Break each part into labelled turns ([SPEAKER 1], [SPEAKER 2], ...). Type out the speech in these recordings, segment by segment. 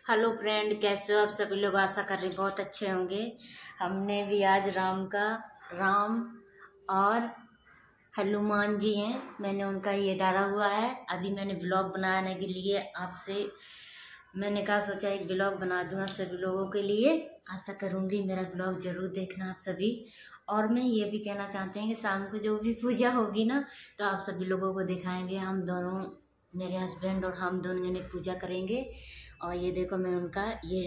[SPEAKER 1] Hello friend, कैसे हो आप सभी लोग। आशा कर रही बहुत अच्छे होंगे। हमने भी आज राम और हनुमान जी हैं, मैंने उनका ये डाला हुआ है। अभी मैंने ब्लॉग बनाने के लिए आपसे मैंने कहा सोचा एक ब्लॉग बना दूँ आप सभी लोगों के लिए। आशा करूँगी मेरा ब्लॉग ज़रूर देखना आप सभी। और मैं ये भी कहना चाहते हैं कि शाम को जो भी पूजा होगी ना, तो आप सभी लोगों को दिखाएंगे। हम दोनों, मेरे हस्बैंड और हम दोनों जने पूजा करेंगे। और ये देखो, मैं उनका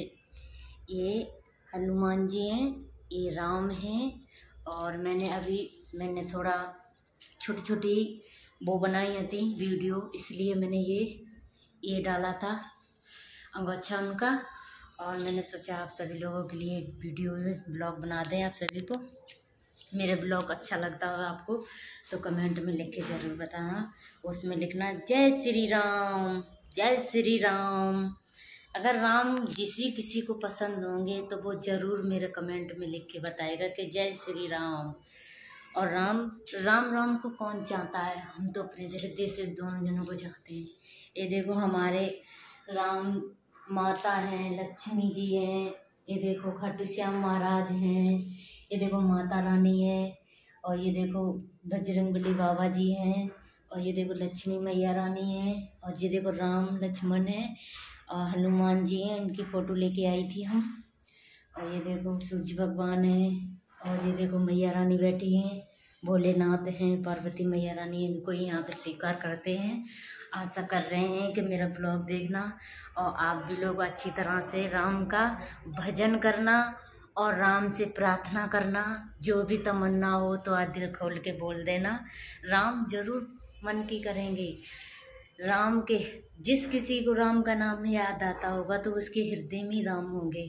[SPEAKER 1] ये हनुमान जी हैं, ये राम हैं। और मैंने थोड़ा छोटी छोटी वो बनाई थी वीडियो, इसलिए मैंने ये डाला था अंगोछा उनका। और मैंने सोचा आप सभी लोगों के लिए एक वीडियो में ब्लॉग बना दें। आप सभी को मेरे ब्लॉग अच्छा लगता हो आपको तो कमेंट में लिख के ज़रूर बताना। उसमें लिखना जय श्री राम, जय श्री राम। अगर राम किसी को पसंद होंगे तो वो ज़रूर मेरे कमेंट में लिख के बताएगा कि जय श्री राम। और राम राम राम को कौन चाहता है, हम तो अपने हृदय से दोनों जनों को चाहते हैं। ये देखो, हमारे राम माता हैं, लक्ष्मी जी हैं। ये देखो, खाटू श्याम महाराज हैं। ये देखो, माता रानी है। और ये देखो, बजरंगबली बाबा जी हैं। और ये देखो, लक्ष्मी मैया रानी है। और ये देखो, राम लक्ष्मण है और हनुमान जी हैं, उनकी फ़ोटो लेके आई थी हम। और ये देखो, सूर्य भगवान है। और ये देखो, मैया रानी बैठी हैं, भोलेनाथ हैं, पार्वती मैया रानी, इनको यहाँ पे स्वीकार करते हैं। आशा कर रहे हैं कि मेरा ब्लॉग देखना और आप भी लोग अच्छी तरह से राम का भजन करना और राम से प्रार्थना करना। जो भी तमन्ना हो तो आज दिल खोल के बोल देना, राम जरूर मन की करेंगे। राम के जिस किसी को राम का नाम याद आता होगा तो उसके हृदय में राम होंगे।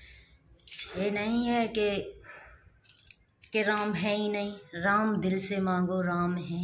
[SPEAKER 1] ये नहीं है कि राम है ही नहीं, राम दिल से मांगो राम है।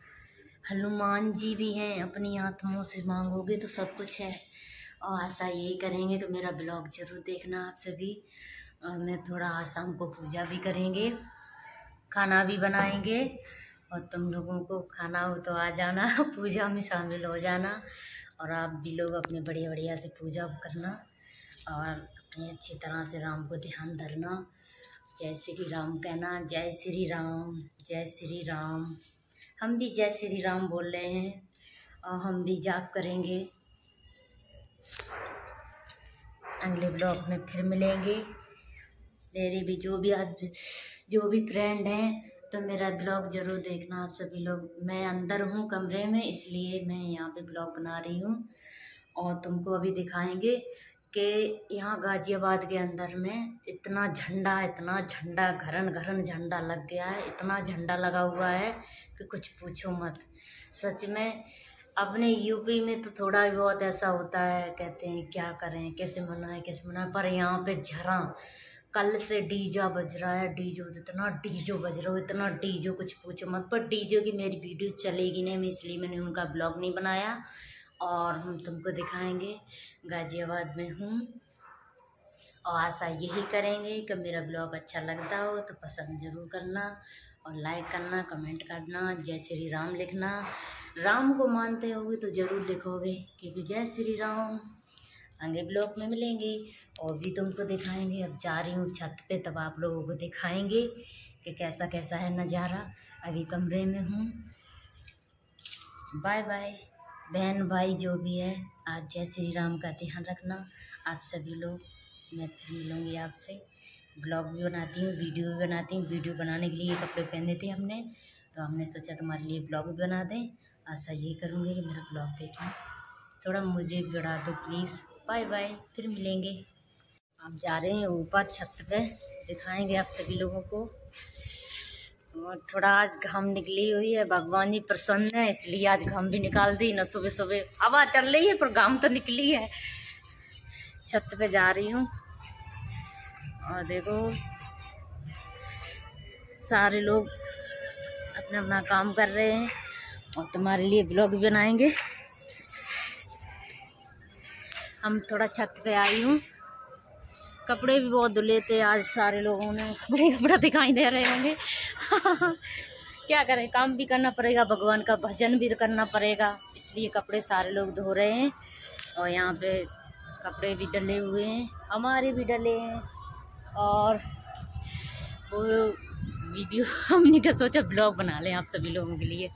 [SPEAKER 1] हनुमान जी भी हैं, अपनी आत्माओं से मांगोगे तो सब कुछ है। और आशा यही करेंगे कि मेरा ब्लॉग जरूर देखना आप सभी। और मैं थोड़ा शाम को पूजा भी करेंगे, खाना भी बनाएंगे। और तुम लोगों को खाना हो तो आ जाना, पूजा में शामिल हो जाना। और आप भी लोग अपने बढ़िया बढ़िया से पूजा करना और अपनी अच्छी तरह से राम को ध्यान धरना। जय श्री राम कहना, जय श्री राम, जय श्री राम। हम भी जय श्री राम बोल रहे हैं और हम भी जाप करेंगे। अगले ब्लॉग में फिर मिलेंगे। मेरे भी जो भी फ्रेंड हैं तो मेरा ब्लॉग ज़रूर देखना आप सभी लोग। मैं अंदर हूँ कमरे में, इसलिए मैं यहाँ पे ब्लॉग बना रही हूँ। और तुमको अभी दिखाएंगे कि यहाँ गाज़ियाबाद के अंदर में इतना झंडा घरन घरन झंडा लग गया है। इतना झंडा लगा हुआ है कि कुछ पूछो मत। सच में अपने यूपी में तो थोड़ा भी बहुत ऐसा होता है, कहते हैं क्या करें, कैसे मनाएं, पर यहाँ पे कल से डीजा बज रहा है। इतना डीजो बज रहा है, इतना डीजो कुछ पूछो मत। पर डीजो की मेरी वीडियो चलेगी नहीं, मैं इसलिए मैंने उनका ब्लॉग नहीं बनाया। और हम तुमको दिखाएंगे, गाज़ियाबाद में हूँ। और आशा यही करेंगे कि मेरा ब्लॉग अच्छा लगता हो तो पसंद ज़रूर करना और लाइक करना, कमेंट करना, जय श्री राम लिखना। राम को मानते होगे तो ज़रूर लिखोगे, क्योंकि जय श्री राम। आगे ब्लॉग में मिलेंगे और भी तुमको दिखाएंगे। अब जा रही हूँ छत पे, तब आप लोगों को दिखाएंगे कि कैसा कैसा है नज़ारा। अभी कमरे में हूँ। बाय बाय बहन भाई जो भी है, आज जय श्री राम का ध्यान रखना आप सभी लोग। मैं फिर मिलूँगी आपसे। ब्लॉग भी बनाती हूँ, वीडियो भी बनाती हूँ। वीडियो बनाने के लिए कपड़े पहने थे हमने, तो हमने सोचा तुम्हारे लिए ब्लॉग भी बना दें। आशा यही करूँगी कि मेरा ब्लॉग देखना, थोड़ा मुझे भी बढ़ा दो प्लीज़। बाय बाय, फिर मिलेंगे। आप जा रहे हैं ऊपर छत पे, दिखाएंगे आप सभी लोगों को। और थोड़ा आज घाम निकली हुई है, भगवान जी प्रसन्न है इसलिए आज घाम भी निकाल दी ना। सुबह सुबह हवा चल रही है पर घाम तो निकली है। छत पे जा रही हूँ और देखो सारे लोग अपना अपना काम कर रहे हैं और तुम्हारे लिए ब्लॉग भी बनाएंगे। हम थोड़ा छत पे आई हूँ। कपड़े भी बहुत धुले थे आज, सारे लोगों ने कपड़ा दिखाई दे रहे होंगे। क्या करें, काम भी करना पड़ेगा, भगवान का भजन भी करना पड़ेगा, इसलिए कपड़े सारे लोग धो रहे हैं। और यहाँ पे कपड़े भी डले हुए हैं, हमारे भी डले हैं। और वो वीडियो हमने क्या सोचा ब्लॉग बना लें आप सभी लोगों के लिए,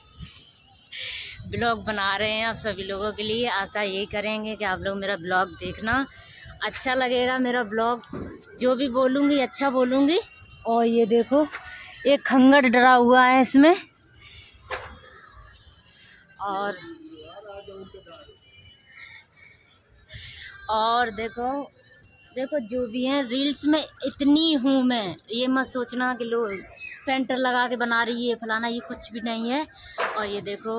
[SPEAKER 1] ब्लॉग बना रहे हैं आप सभी लोगों के लिए। आशा यही करेंगे कि आप लोग मेरा ब्लॉग देखना, अच्छा लगेगा मेरा ब्लॉग। जो भी बोलूँगी अच्छा बोलूँगी। और ये देखो एक खंगड़ डरा हुआ है इसमें। और देखो जो भी है रील्स में इतनी हूँ मैं, ये मत सोचना कि लोग पेंटर लगा के बना रही है फलाना, ये कुछ भी नहीं है। और ये देखो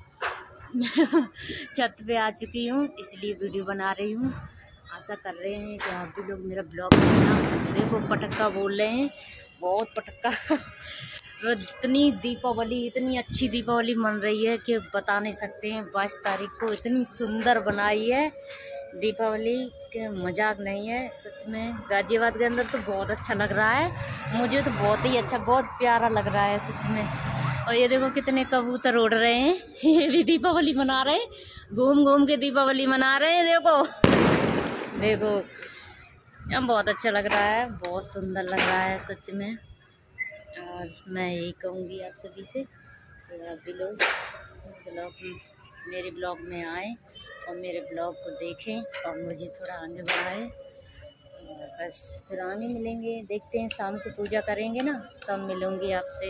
[SPEAKER 1] छत पे आ चुकी हूँ, इसलिए वीडियो बना रही हूँ। आशा कर रहे हैं कि आप भी लोग मेरा ब्लॉग देखना। देखो पटक्का बोल रहे हैं, बहुत पटक्का इतनी दीपावली, इतनी अच्छी दीपावली मन रही है कि बता नहीं सकते हैं। 22 तारीख को इतनी सुंदर बनाई है दीपावली के मजाक नहीं है सच में। गाजियाबाद के अंदर तो बहुत अच्छा लग रहा है, मुझे तो बहुत ही अच्छा, बहुत प्यारा लग रहा है सच में। और ये देखो कितने कबूतर उड़ रहे हैं, ये भी दीपावली मना रहे हैं, घूम घूम के दीपावली मना रहे हैं। देखो यहाँ बहुत अच्छा लग रहा है, बहुत सुंदर लग रहा है सच में। और मैं यही कहूँगी आप सभी से कि आप भी लोग मेरे ब्लॉग में आएँ और मेरे ब्लॉग को देखें और मुझे थोड़ा आगे बढ़ाएं। और बस फिर आगे मिलेंगे, देखते हैं शाम को पूजा करेंगे ना, तब मिलूँगी आपसे।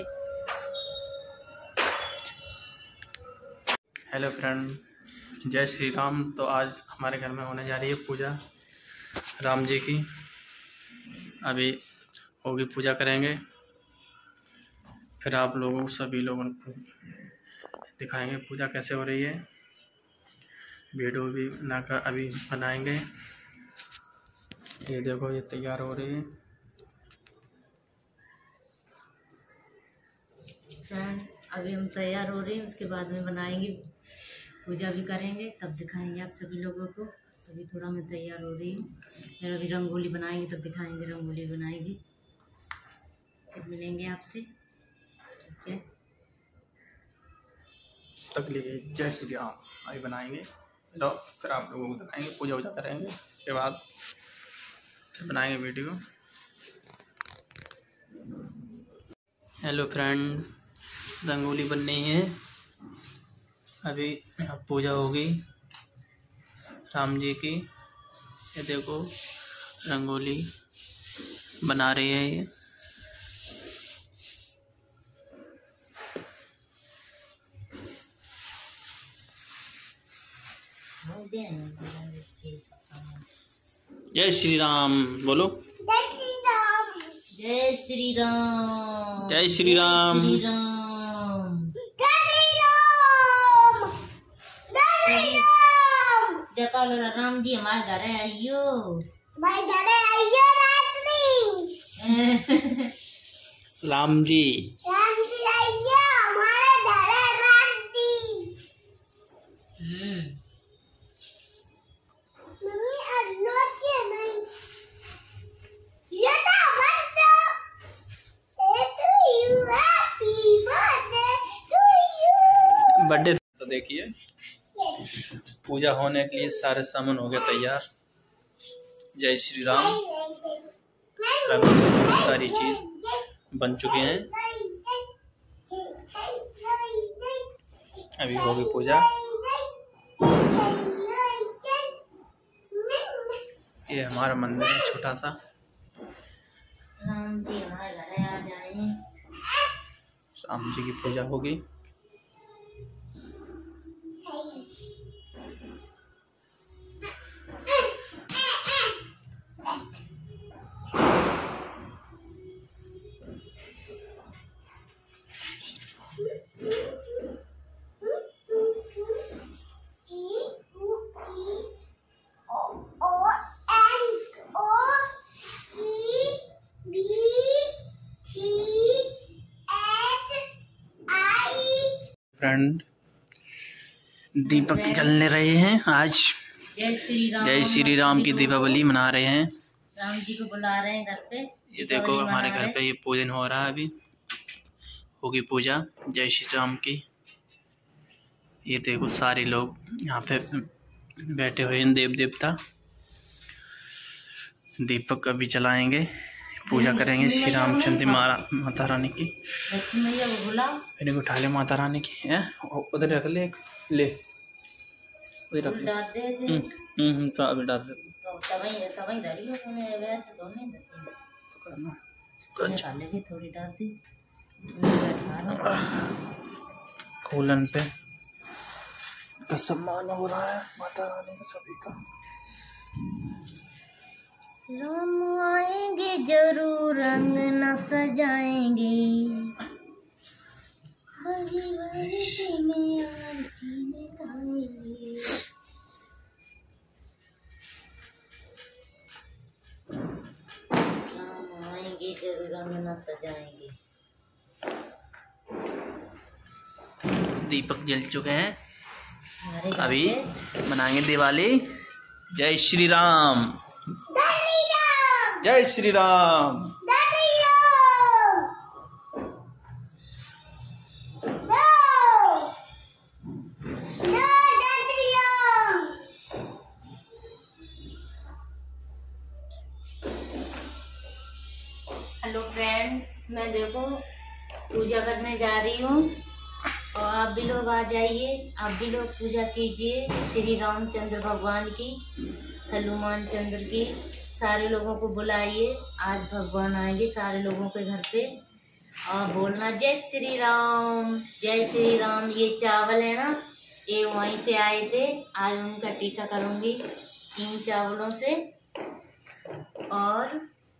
[SPEAKER 2] हेलो फ्रेंड, जय श्री राम। तो आज हमारे घर में होने जा रही है पूजा राम जी की। अभी होगी, पूजा करेंगे, फिर आप लोगों सभी लोगों को दिखाएंगे पूजा कैसे हो रही है। वीडियो भी बनाकर अभी बनाएंगे। ये देखो ये तैयार हो रही है।
[SPEAKER 1] फ्रेंड अभी हम तैयार हो रहे हैं, उसके बाद में बनाएंगे, पूजा भी करेंगे, तब दिखाएंगे आप सभी लोगों को। अभी थोड़ा मैं तैयार हो रही हूँ, फिर अभी रंगोली बनाएंगे तब दिखाएंगे, रंगोली बनाएंगे फिर मिलेंगे आपसे, ठीक है।
[SPEAKER 2] तक लिए जय श्री राम। अभी बनाएंगे तो फिर आप लोगों को दिखाएंगे, पूजा वूजा करेंगे, उसके बाद फिर बनाएंगे वीडियो। हेलो फ्रेंड, रंगोली बन रही है, अभी पूजा होगी राम जी की। ये देखो रंगोली बना रही है ये। जय श्री राम बोलो।
[SPEAKER 1] जय श्री राम,
[SPEAKER 2] जय श्री राम,
[SPEAKER 1] जय श्री राम, जय राम जी हमारे घर है, आइयो
[SPEAKER 2] राम जी
[SPEAKER 1] आइयो हमारे घर है, राम जी।
[SPEAKER 2] बर्थडे। तो देखिए पूजा होने के लिए सारे सामान हो गए तैयार। जय श्री राम, सारी चीज बन चुके हैं। अभी होगी पूजा। ये हमारा मंदिर है छोटा सा।
[SPEAKER 1] राम जी हमारे घर है, आ जाए।
[SPEAKER 2] राम जी की पूजा होगी। फ्रेंड दीपक जलने रहे हैं आज। जय श्री राम की दीपावली मना रहे हैं।
[SPEAKER 1] राम जी को बुला रहे हैं घर पे।
[SPEAKER 2] ये देखो हमारे घर पे ये पूजन हो रहा है, अभी होगी पूजा जय श्री राम की। ये देखो सारे लोग यहाँ पे बैठे हुए हैं, देव देवता। दीपक अभी जलाएंगे, पूजा करेंगे श्री रामचंद्र माता रानी की। मैंने उठा ले माता रानी की है, उधर रख ले, ले उधर रख ले। तो अभी डाल दे। फूलन पे का सम्मान हो रहा है माता रानी का सभी का।
[SPEAKER 1] राम आएंगे जरूर, रंग न सजाएंगे, हरी वर्दी में आरती में गाएंगे। राम आएंगे जरूर, रंग न सजाएंगे।
[SPEAKER 2] दीपक जल चुके हैं, अभी मनाएंगे दिवाली। जय श्री राम, जय श्री राम।
[SPEAKER 1] हेलो फ्रेंड, मैं देखो पूजा करने जा रही हूँ और आप भी लोग आ जाइए, आप भी लोग पूजा कीजिए श्री रामचंद्र भगवान की, हनुमान चंद्र की। सारे लोगों को बुलाइए, आज भगवान आएंगे सारे लोगों के घर पे। और बोलना जय श्री राम, जय श्री राम। ये चावल है ना, ये वहीं से आए थे, आज उनका टीका करूँगी इन चावलों से। और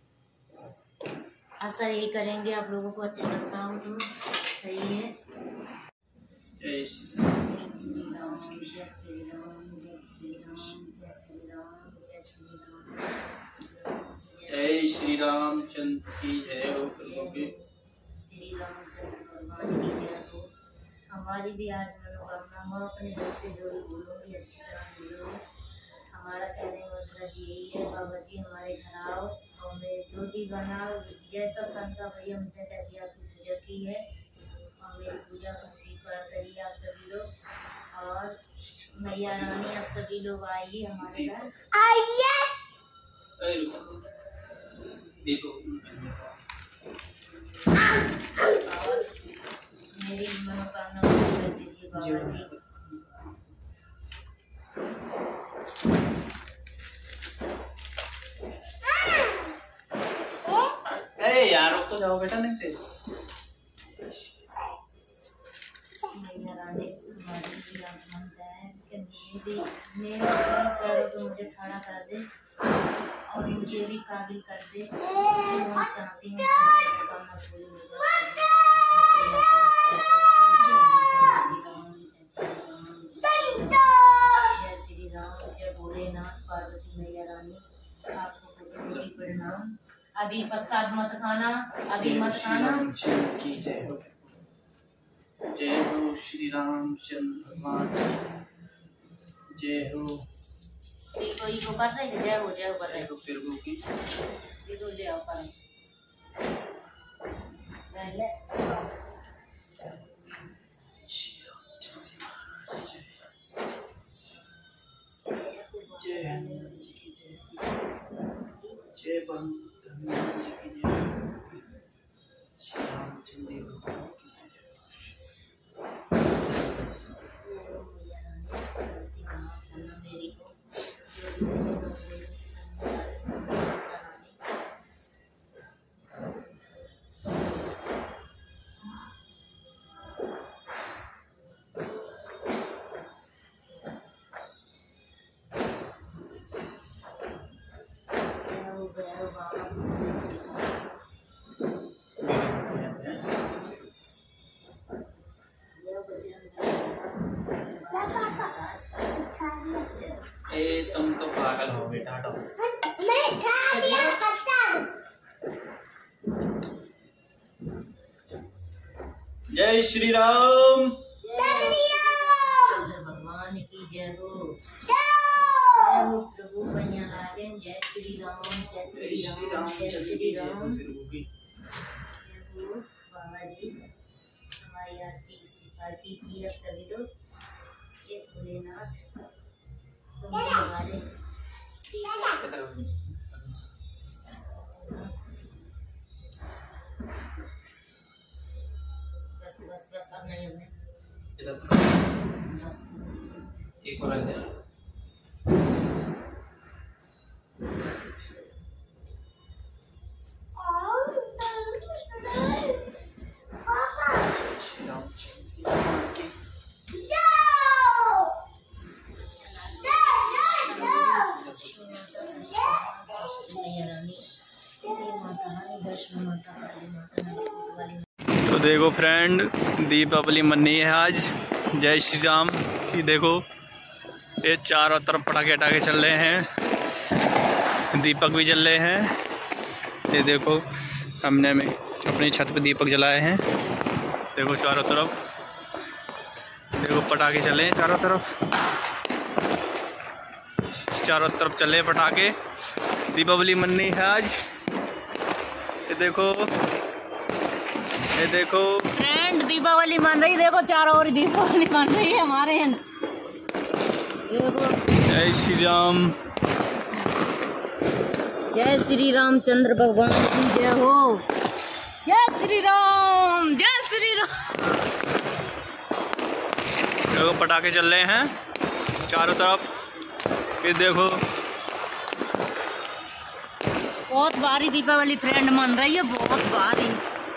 [SPEAKER 1] ऐसा यही करेंगे, आप लोगों को अच्छा लगता हो तो सही है।
[SPEAKER 2] जय श्री राम,
[SPEAKER 1] जय श्री राम, जय श्री राम, जय श्री राम, जय श्री राम, जय श्री राम,
[SPEAKER 2] जय श्री रामचंद्र की जय हो, प्रभु की
[SPEAKER 1] श्री रामचंद्र भगवान की जय हो। हमारी भी आज मनोकामना, हम अपने दिल से जो भी बोलोगे अच्छी तरह बोलोगे। हमारा कहने का मतलब यही है, बाबा जी हमारे घर आओ और मेरे जो भी बनाओ, जैसा शंका भैया हमने कैसी आपकी पूजा की है और मेरी पूजा को स्वीकार करिए आप सभी लोग। और मैया रानी आप सभी लोग आइए हमारे घर, आइए। और मेरी मनोकामना पूरी कर दीजिए बाबा जी।
[SPEAKER 2] यार अब तो जाओ बेटा, नहीं थे
[SPEAKER 1] मैया रानी हमारी भी आत्मा है कि मेरे पैरों को मुझे खड़ा कर दे और मुझे भी काबिल कर दे। मैं चाहती हूँ मनोकामना पूरी हो जाए। जय श्री राम, जय भोलेनाथ, पार्वती मैया रानी, आपको कोटि प्रणाम। अभी प्रसाद मत खाना, अभी मत खाना।
[SPEAKER 2] की जय हो, जय हो श्री रामचंद्र भगवान, जय हो।
[SPEAKER 1] इको कर रहे हैं, जय हो कर रहे हैं।
[SPEAKER 2] फिर की
[SPEAKER 1] इको ले आओ कर पहले।
[SPEAKER 2] जय हनुमान जी की जय, श्री रामचंद्र भगवान की तुम तो पागल हो बेटा। जय श्री राम,
[SPEAKER 1] भगवान की जय हो। जय हो प्रभु मैया राजन, जय श्री राम, जय श्री राम, जय श्री राम। बाबा जी हमारी आरती स्वीकार कीजिए अब सभी लोग। ये भोलेनाथ तुम हमारे बस बस अब नहीं हमने बस
[SPEAKER 2] एक और रख दे। तो देखो फ्रेंड, दीपावली मनाई है आज। जय श्री राम की देखो, ये चारों तरफ पटाखे अटाखे चल रहे हैं, दीपक भी जल रहे हैं। ये देखो हमने अपनी छत पे दीपक जलाए हैं। देखो चारों तरफ, देखो पटाखे चले हैं चारों तरफ, चारों तरफ चले पटाखे। दीपावली मनाई है आज। ये देखो, ये देखो
[SPEAKER 1] फ्रेंड दीपावली मन रही, देखो चारों ओर दीपावली मन रही है हमारे यहाँ।
[SPEAKER 2] जय श्री राम,
[SPEAKER 1] जय श्री रामचंद्र भगवान की जय हो। जय श्री राम, जय श्री राम।
[SPEAKER 2] देखो पटाखे चल रहे हैं चारों तरफ। ये देखो
[SPEAKER 1] बहुत भारी दीपावली फ्रेंड मन रही है, बहुत भारी।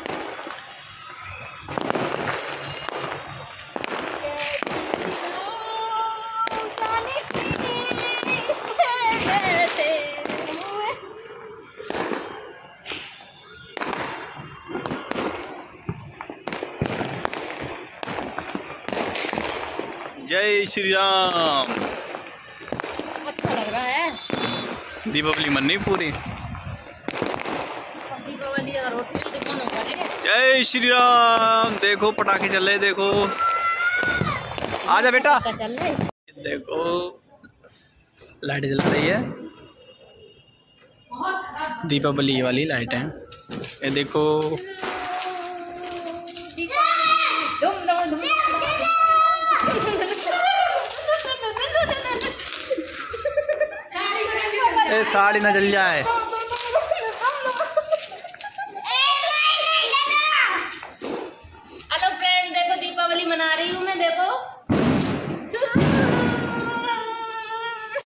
[SPEAKER 2] जय श्री राम।
[SPEAKER 1] अच्छा लग रहा है
[SPEAKER 2] दीपावली मनाई पूरी।
[SPEAKER 1] दीपावली अगर रोटी की दुकान होगा।
[SPEAKER 2] जय श्री राम। देखो पटाखे चल रहे, देखो आजा बेटा।
[SPEAKER 1] चल रहे
[SPEAKER 2] देखो लाइट जला रही है, दीपावली वाली लाइट है। ये देखो साड़ी ना जल जाए।